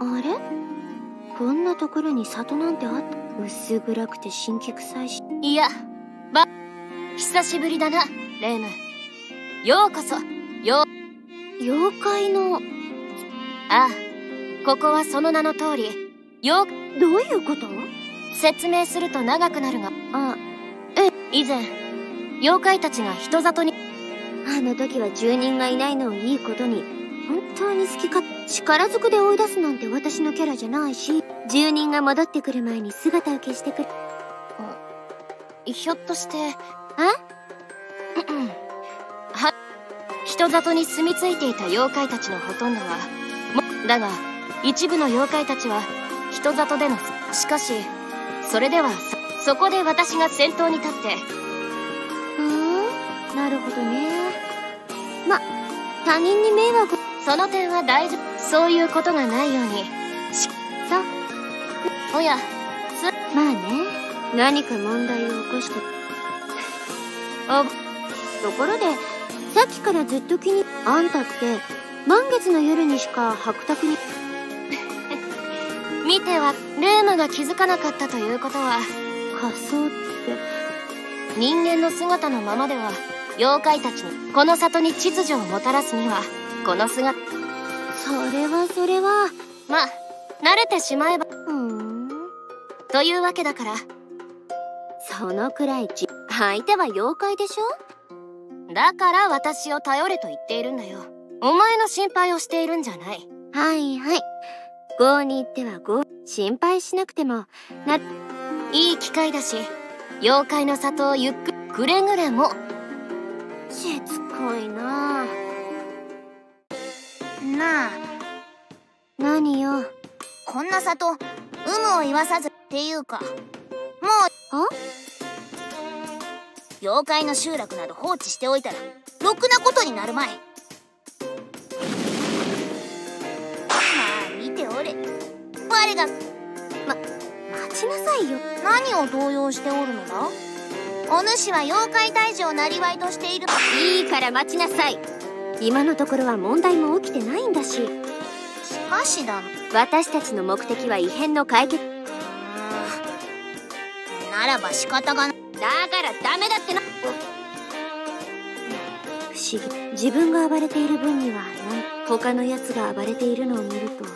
あれ、こんなところに里なんてあった？薄暗くて神気臭いし。 いや、久しぶりだな、レイム。ようこそ。 妖怪の。 ああ、ここはその名の通り、 どういうこと？ 説明すると長くなるが。以前、妖怪たちが人里に。 あの時は住人がいないのをいいことに、本当に好きか、力ずくで追い出すなんて私のキャラじゃないし、住人が戻ってくる前に姿を消してくれ。 ひょっとして、人里に住み着いていた妖怪たちのほとんどは、だが、一部の妖怪たちは、人里での、しかし、それでは、そこで私が先頭に立って。 なるほどね。他人に迷惑。 その点は大丈夫。そういうことがないように。おや、 まあね、何か問題を起こして。ところで、さっきからずっとあんたって、満月の夜にしか白卓に。 見ては、ルームが気づかなかったということは、 仮装って。 人間の姿のままでは、妖怪たちに、この里に秩序をもたらすには、この姿。 それは。 まあ、慣れてしまえば。というわけだから。 そのくらい相手は妖怪でしょ？だから私を頼れと言っているんだよ。お前の心配をしているんじゃない。 はいはい。郷に行っては郷。心配しなくても、 いい機会だし、妖怪の里をくれぐれも。 しつこいなあ。 なあ。 何よ。 こんな里、有無を言わさずっていうか、もう。妖怪の集落など放置しておいたら、ろくなことになるまい。見ておれ。我が。 待ちなさいよ。 何を動揺しておるのだ？お主は妖怪退治をなりわいとしている。 いいから待ちなさい。今のところは問題も起きてないんだし。 しかしだ。 私たちの目的は異変の解決。 ならば仕方がない。 だからダメだってな。不思議。自分が暴れている分には他のやつが暴れているのを見ると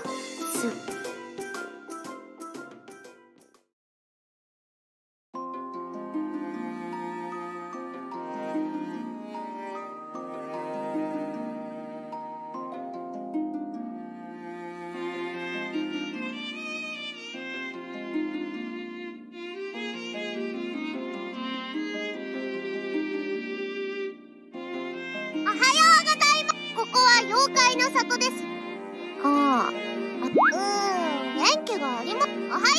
妖怪の里です。 はあ。 元気がありま。おはよ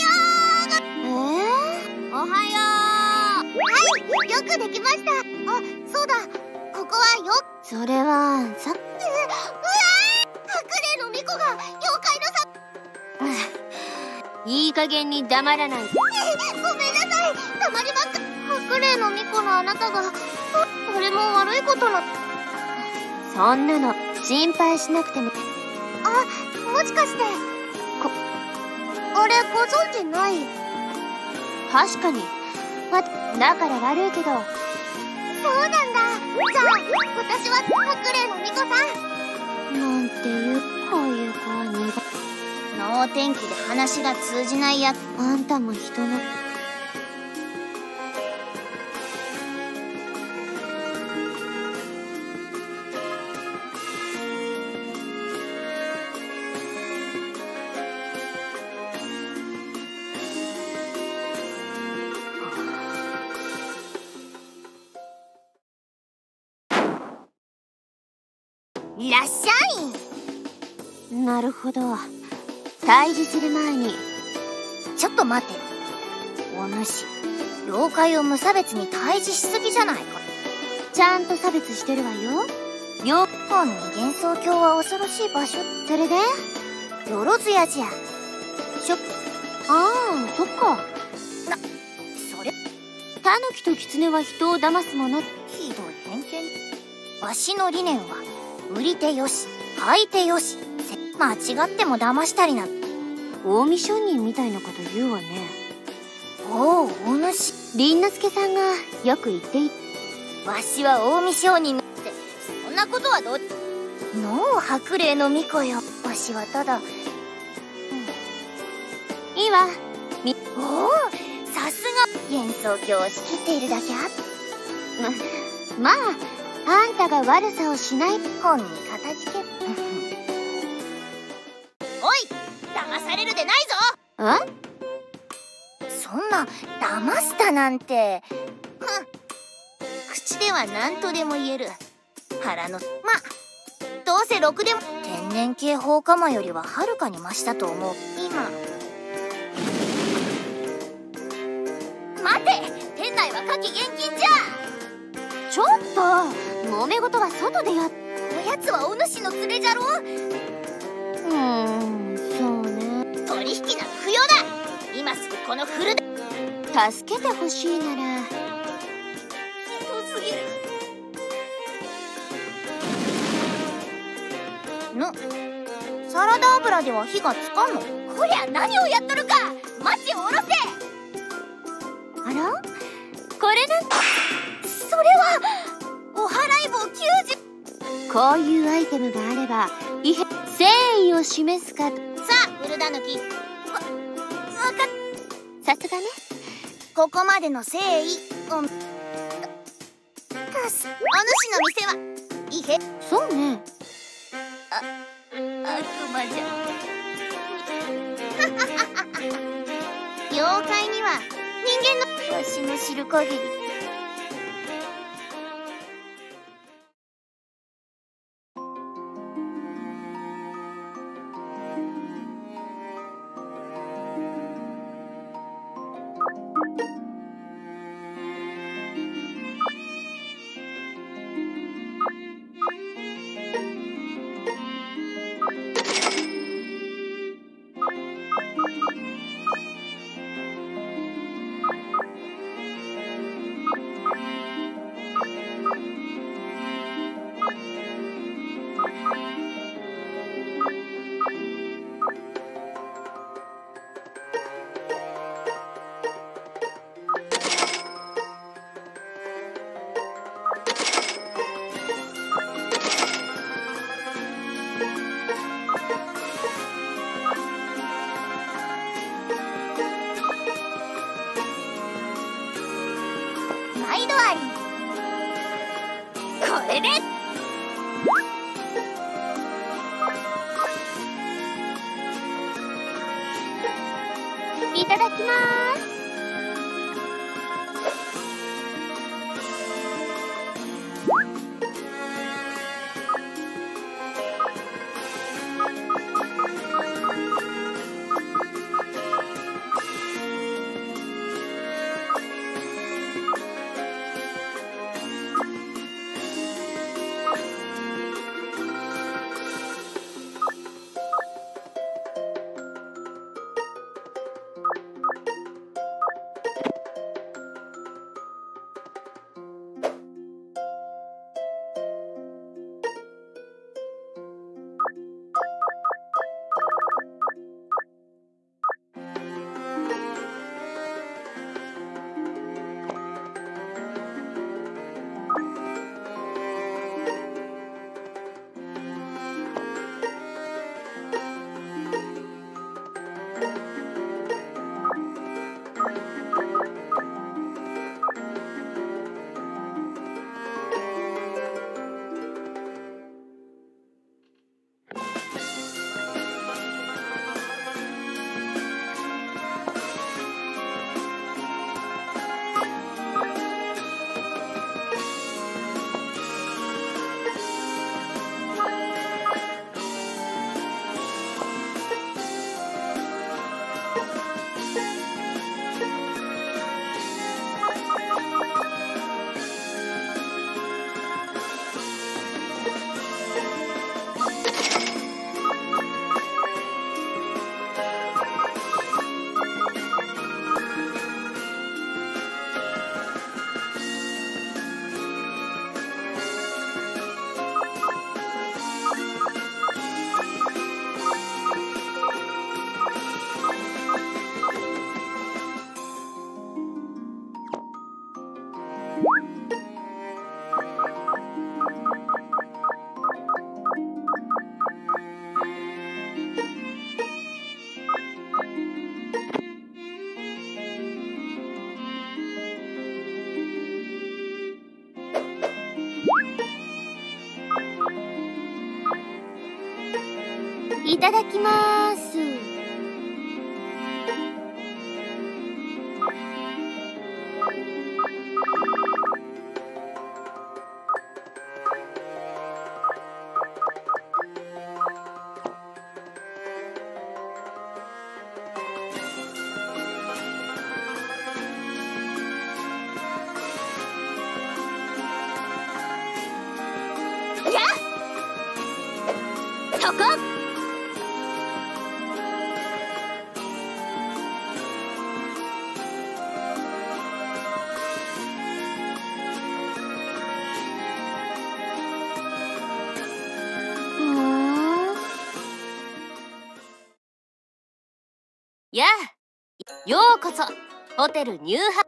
う。 おはよう。はい、よくできました。そうだ。ここはそれは隠れの巫女が妖怪の里。 いい加減に黙らない。 ごめんなさい。たまりばっか。隠れの巫女のあなたが誰も悪いことの。 そんなの心配しなくても。 もしかしてあれご存知ない？ 確かに。だから悪いけど。そうなんだ。じゃあ私は隠れの巫女さん。なんていうこういう子は能天気で話が通じないやつ。 あんたも人の。 いらっしゃい。 なるほど。退治する前に。 ちょっと待て。お主、妖怪を無差別に退治しすぎじゃないか。 ちゃんと差別してるわよ。 本に幻想郷は恐ろしい場所。 それでよろずやじゃ。 そっか。 それ。 タヌキとキツネは人を騙すもの。 ひどい偏見。わしの理念は売り手よし買い手よし。間違っても騙したりな。 近江商人みたいなこと言うわね。 おお、お主。 凛之助さんがよく言っていわしは近江商人って、そんなことはどう。のう白麗の巫女よ。わしはただ、 いいわ。 おお、さすが幻想郷を仕切っているだけあっまあ、あんたが悪さをしない。 本にかたじけ。おい、騙されるでないぞ。そんな騙したなんて。口では何とでも言える腹の。どうせろくでも天然系放火魔よりははるかにマシだと思う。今待て、店内は火気厳禁じゃ。 ちょっと揉め事は外でやっ。 おやつはお主の連れじゃろ。 そうね。 取引など不要だ。今すぐこのフルで助けてほしいなら。 ひどすぎる。サラダ油では火がつかんの。こりゃ何をやっとるか。マッチを下ろせ。 あら、これなんて。 それはお払い棒90。 こういうアイテムがあれば誠意を示すか。 さあ古田抜き。 さすがね。 ここまでの誠意を。お主の店はいいへ。 そうね。 悪魔じゃ。妖怪には人間の。わしの知る限り。毎度あり。これでいただきます。 いただきまーす。そこ。 やあ、ようこそホテルニューハ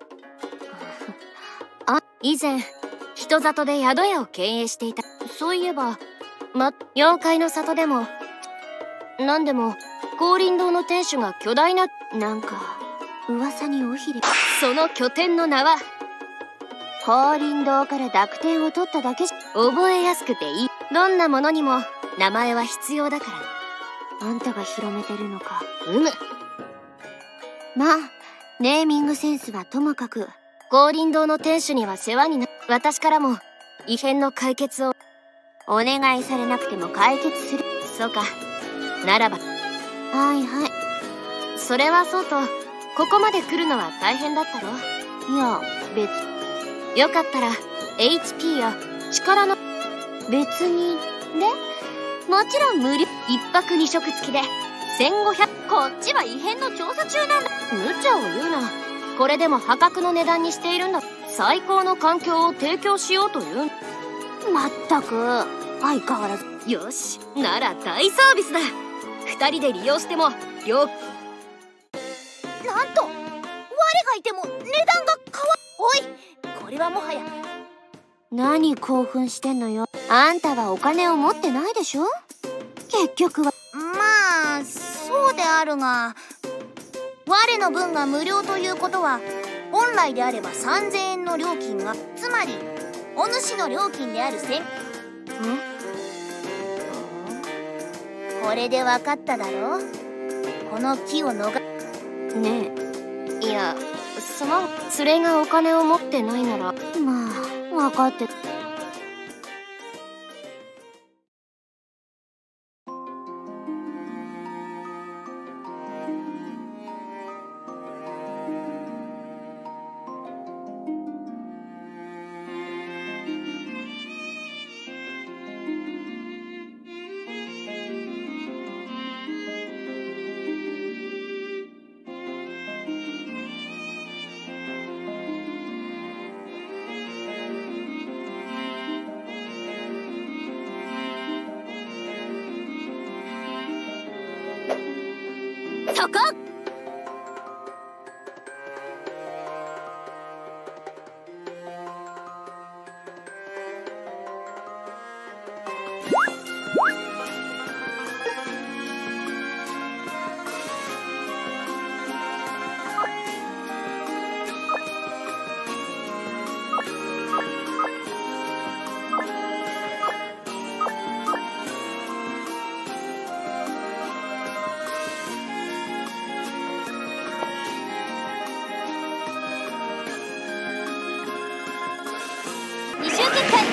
以前人里で宿屋を経営していた。そういえば妖怪の里でも何でも高林堂の店主が巨大ななんか噂に尾ひれ。 その拠点の名は高林堂から濁点を取っただけじゃ。 覚えやすくていい。どんなものにも名前は必要だから。 あんたが広めてるのか。 まあネーミングセンスはともかく、 高林堂の店主には世話にな。私からも異変の解決をお願いされなくても解決する。 そうか、ならば。 はいはい。 それはそうと、ここまで来るのは大変だったろ。 いや別。 よかったら HP や力の別にで、もちろん無料。一泊二食付きで1500。こっちは異変の調査中なんだ。無茶を言うな。これでも破格の値段にしているんだ。最高の環境を提供しようという。 まったく相変わらず。 よし、なら大サービスだ。2人で利用してもなんと我がいても値段がおい、これはもはや。 何興奮してんのよ。あんたはお金を持ってないでしょ。結局は。 まあそうであるが、我の分が無料ということは本来であれば3000円の料金が、つまりお主の料金であるこれで分かっただろう。この木を逃ねえ。いや、連れがお金を持ってないなら。 まあ分かって。 そこ。2周結界。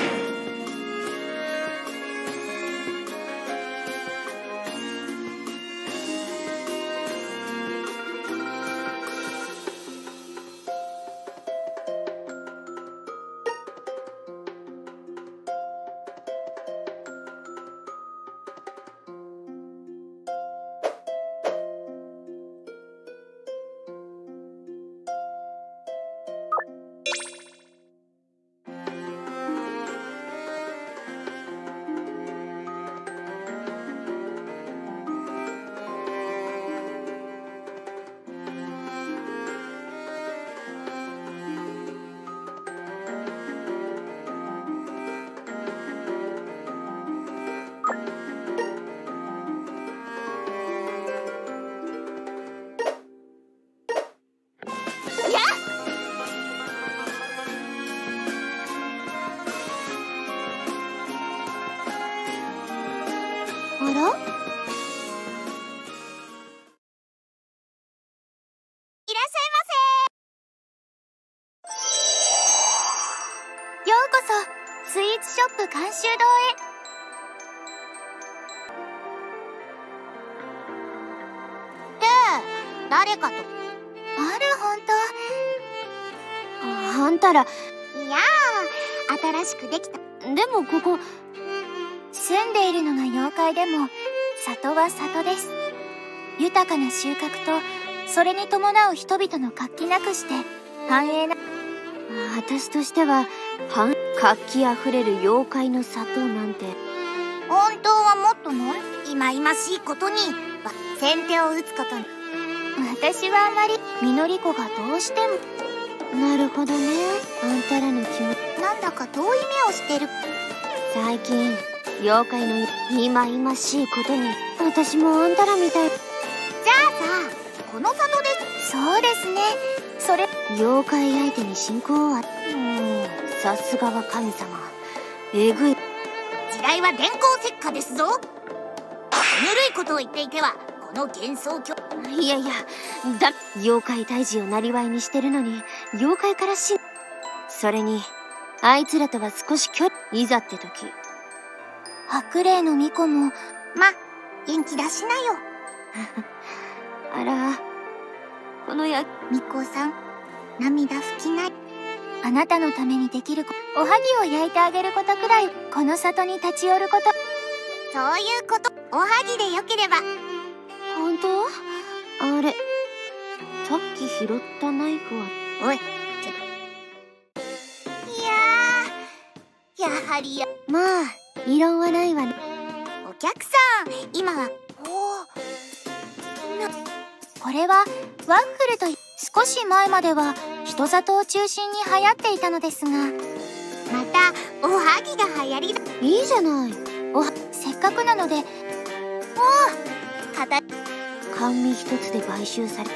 そスイーツショップ監修堂へ。で、誰かと。ある、ほんと。 あんたら、 いやー、新しくできた。 でもここ、 住んでいるのが妖怪でも、里は里です。豊かな収穫と、それに伴う人々の活気なくして、繁栄な。 私としては、活気あふれる妖怪の里なんて。 本当はもっと忌々しいことに、先手を打つことに。私はあまり、みのり子がどうしても。 なるほどね。あんたらの気持ち。 なんだか遠い目をしてる。 最近、妖怪の忌々しいことに、私もあんたらみたい。 じゃあさ、この里です。そうですね。それ、 妖怪相手に信仰は、さすがは神様。えぐい。 時代は電光石火ですぞ。ぬるいことを言っていては、この幻想郷。 いやいや、妖怪退治をなりわいにしてるのに、妖怪からそれに、あいつらとは少しいざって時。 白霊の巫女も、元気出しなよ。 あら、この巫女さん、涙拭きない。あなたのためにできるおはぎを焼いてあげることくらい、この里に立ち寄ること。そういうこと、おはぎでよければ。 本当？あれ、さっき拾ったナイフは。 おい、ちょっと。いやー、やはりまあ、異論はないわね。 お客さん、今は、これは、ワッフルと少し前までは、人里を中心に流行っていたのですが、また、おはぎが流行りだ。 いいじゃない。 せっかくなので、 甘味一つで買収され。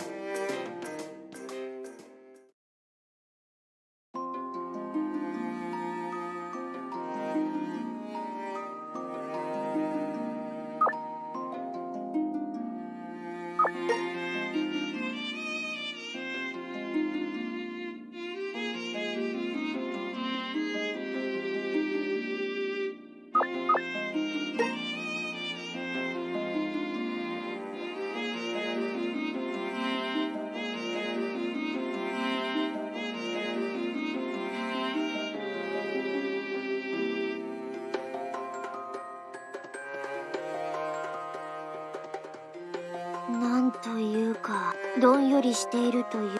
なんというか、どんよりしているという。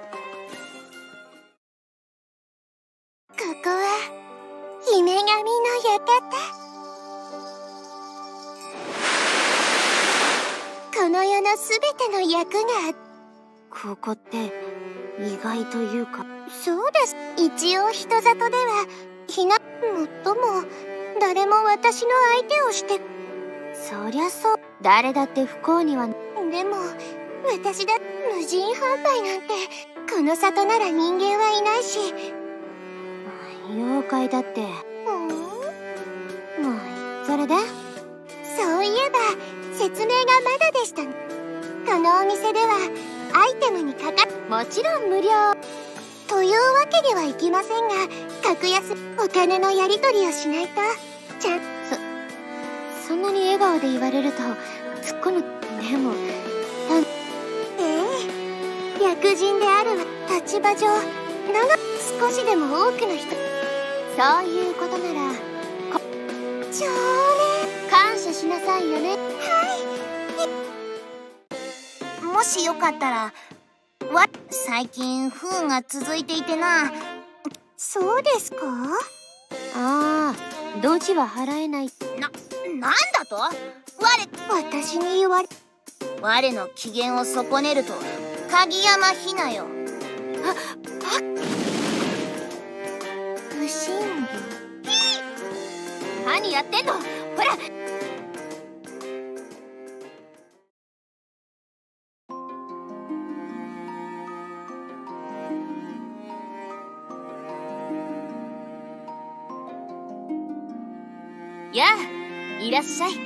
ここは、姫神の館。この世のすべての役が、 ここって、意外というか。 そうです。一応人里では、もっとも、誰も私の相手をして。 そりゃそう。誰だって不幸には。 でも、私だ、無人販売なんて、この里なら人間はいないし。 妖怪だって。それで？ そういえば、説明がまだでした。このお店では、アイテムにもちろん無料。 というわけにはいきませんが、格安、お金のやり取りをしないと、 そんなに笑顔で言われると、突っ込む。でも、 役人である立場上、少しでも多くの人、 そういうことなら、 少年、 感謝しなさいよね。 もしよかったら、最近不運が続いていてな。そうですか？ ああ、ドジは払えない。 なんだと？私に言われ。我の機嫌を損ねると、鍵山ひなよ。不審火。何やってんの？ほら。 やあ、いらっしゃい。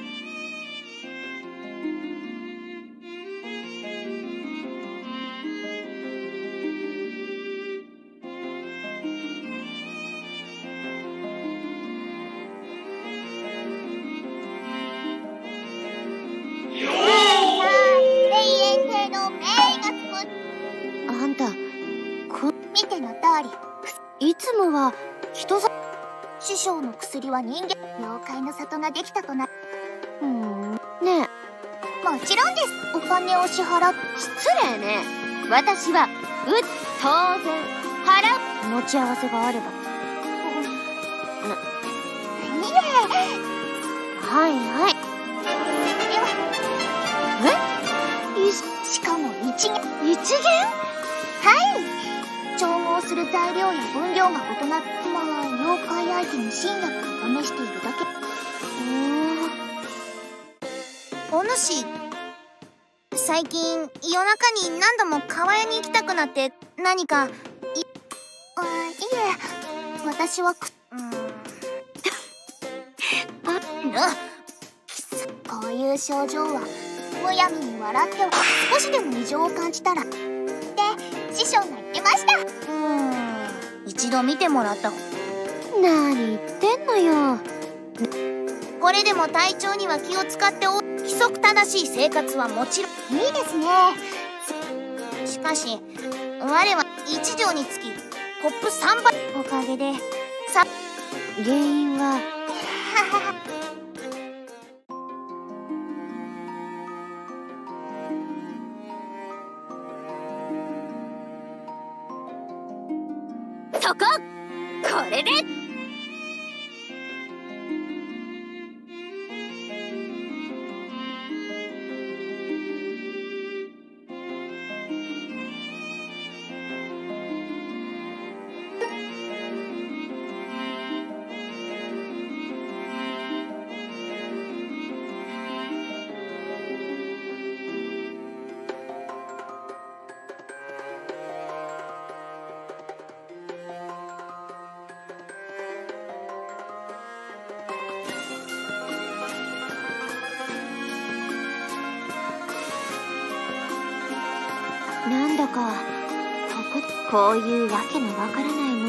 見ての通り、 いつもは人ざ師匠の薬は人間妖怪の里ができたとな。 ねもちろんです。お金を支払っ。 失礼ね。私は当然払う。 持ち合わせがあれば。 いえ。 はいはい。 しかも一元。 一元？ はい。調合する材料や分量が異なる。まあ妖怪相手に新薬を試しているだけ。お主、最近夜中に何度も川屋に行きたくなって何かいえ、私はこういう症状はむやみに笑っては少しでも異常を感じたらって師匠が言ってました。一度見てもらった。 何言ってんのよ。 これでも体調には気を使って規則正しい生活はもちろんいいですね。しかし我は1錠につきコップ3杯おかげで原因はそこ、これでなんだかこういうわけのわからないもん。 よ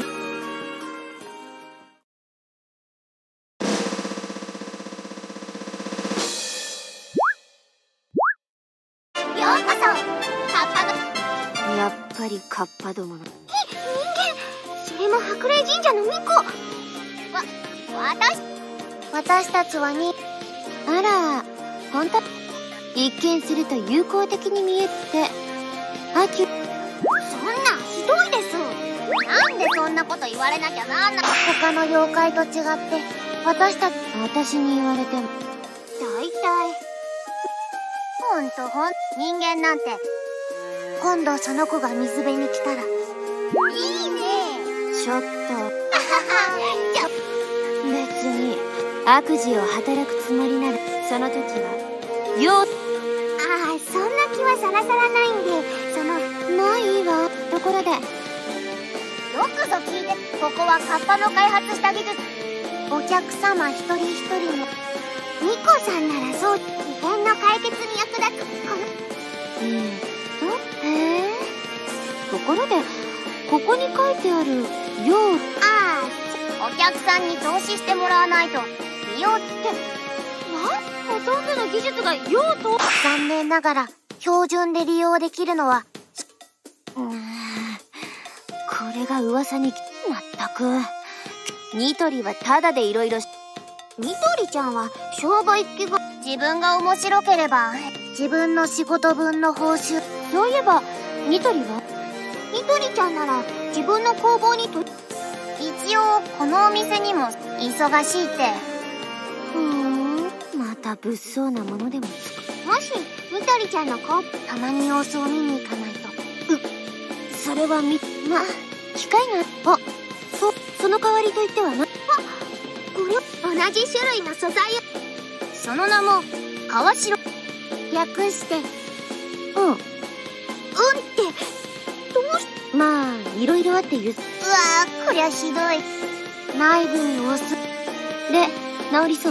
うこそカッパの。 やっぱりカッパどもの。人間、それも白麗神社の巫女。 私たちはあら、本当。一見すると友好的に見えてそんなひどいです。なんでそんなこと言われなきゃなんない。他の妖怪と違って私に言われても大体人間なんて今度その子が水辺に来たらいいね。 ちょっと別に悪事を働くつもりならその時はそんな気はさらさらないんで、 もういいわ。ところでよくぞ聞いて。ここはカッパの開発した技術。お客様一人一人のミコさんならそう異変の解決に役立つへえ。ところでここに書いてあるお客さんに投資してもらわないと利用ってほとんどの技術が用途。 残念ながら標準で利用できるのはこれが噂にまったく。ニトリはタダでいろいろ。 ニトリちゃんは商売っ気が。自分が面白ければ自分の仕事分の報酬。 そういえばニトリちゃんなら自分の工房に一応このお店にも忙しいって。 また物騒なものでももしニトリちゃんの子たまに様子を見に行かないと。 それは機会がその代わりといってはこれ同じ種類の素材を。その名も川城。略してってどうしまあいろいろあってこりゃひどい。内部に押すで治りそう？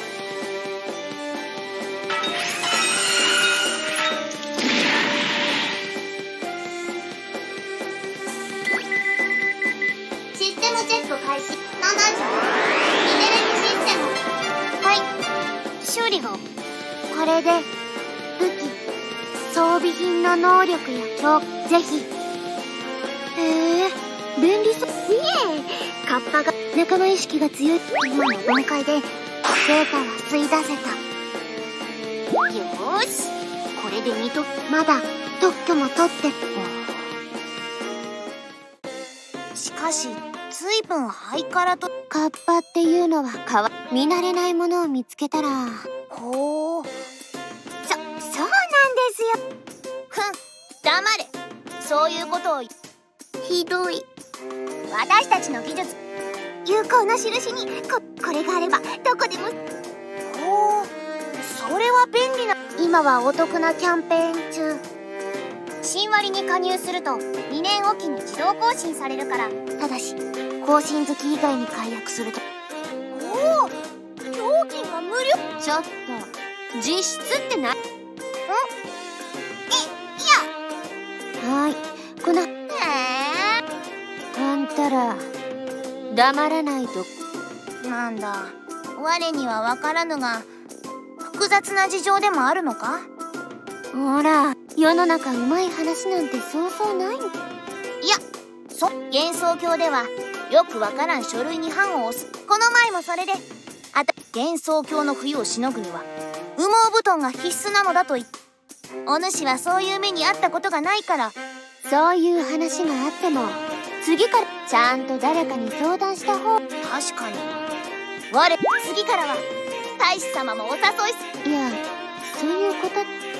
システムチェック開始。70。ミネレルシステム。はい。修理後。これで武器装備品の能力やぜひ。 便利そう。いえ、カッパが仲間意識が強い。 今の段階でデータは吸い出せた。よーし、これでまだ特許も取ってる。しかし随分ハイカラと。 カッパっていうのは見慣れないものを見つけたら。 ほう、そうなんですよ。ふん、黙れ。そういうことを。 ひどい。 私たちの技術、有効な印にこれがあればどこでも。ほう、それは便利な。今はお得なキャンペーン中。新割に加入すると2年おきに自動更新されるから。ただし更新月以外に解約すると。おお、料金が無料。 ちょっと実質ってない？はい、このあんたら黙らないと。 なんだ、我には分からぬが複雑な事情でもあるのか。 ほら、世の中うまい話なんてそうそうない。 いや、幻想郷ではよくわからん書類に判を押す。この前もそれで幻想郷の冬をしのぐには羽毛布団が必須なのだと言って、お主はそういう目に遭ったことがないから。 そういう話があっても次からちゃんと誰かに相談した方。 確かに。次からは大使様もお誘いす。 いや、そういうこと。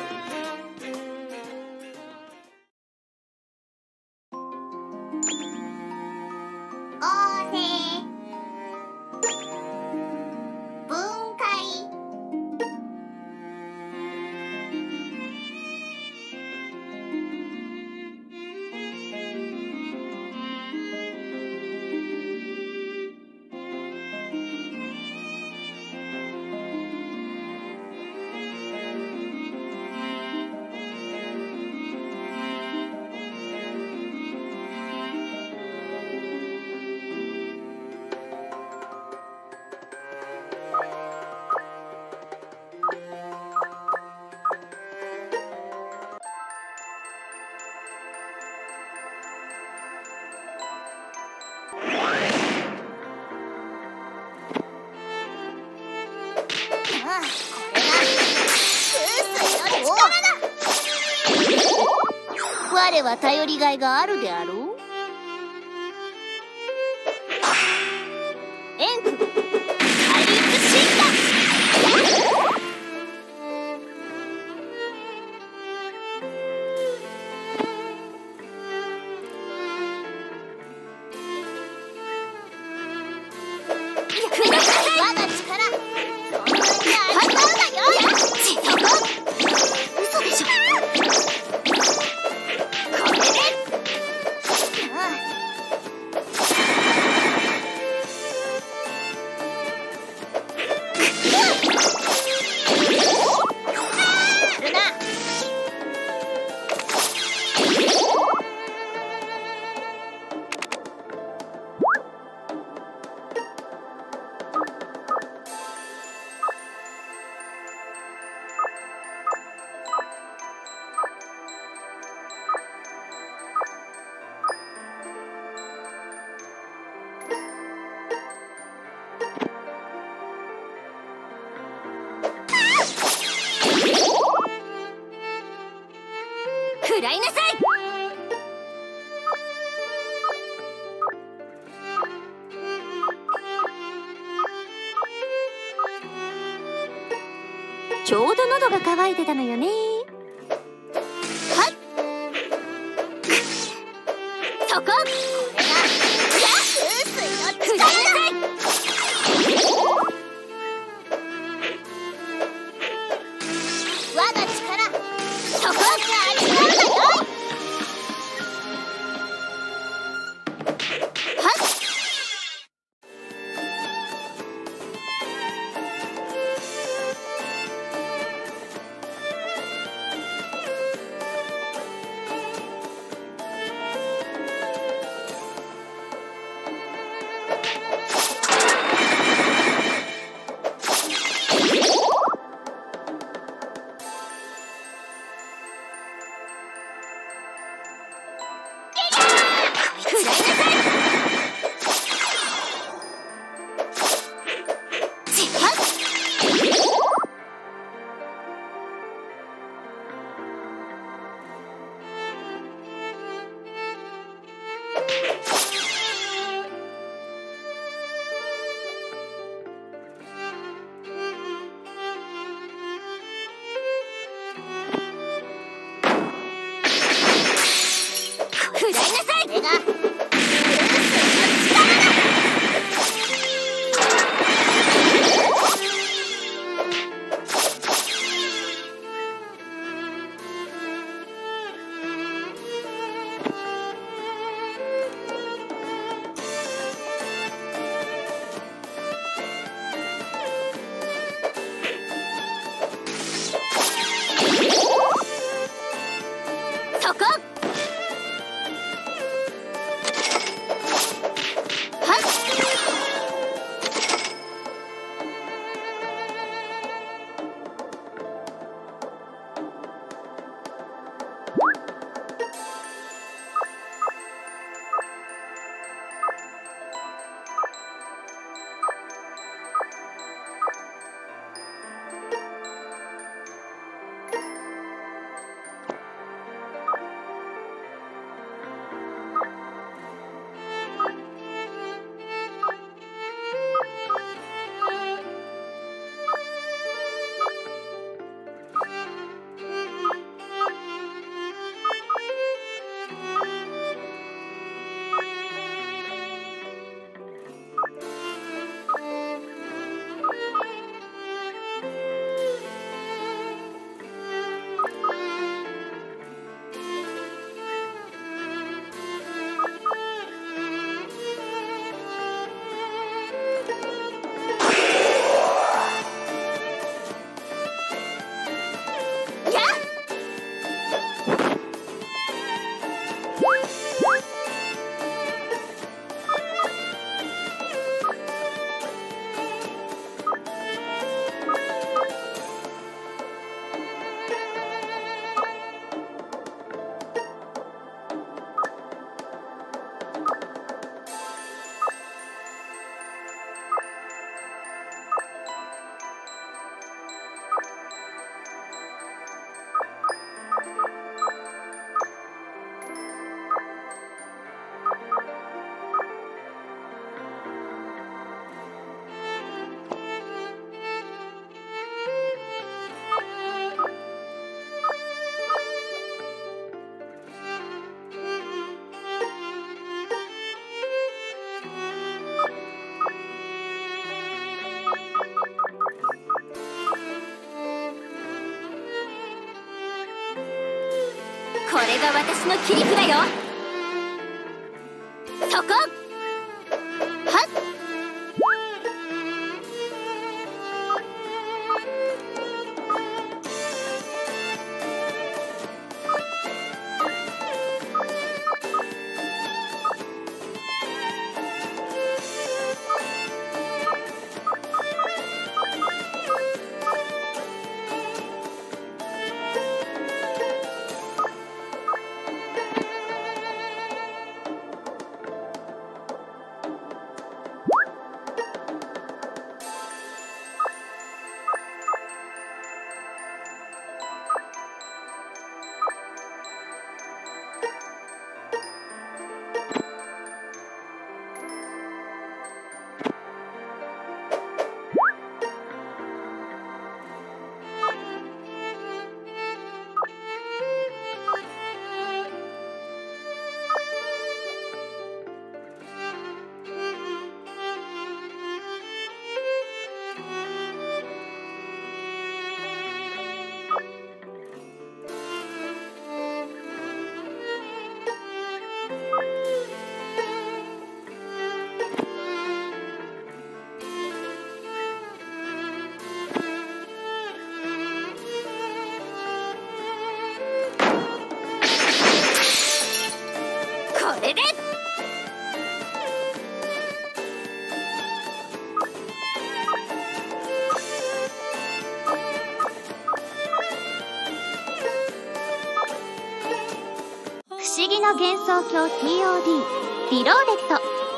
分解。我は頼りがいがあるであろう。エンクハリウッドシンガ我が力そんなにありそうだよ。嘘でしょ。 食らいなさい。 ちょうど喉が渇いてたのよね。 はい、 そこ。 これが風水の力だ。我が力そこにありそうだよ。 これが私の切り札よ。そこはっ。これで不思議の幻想郷 TOD リローデット。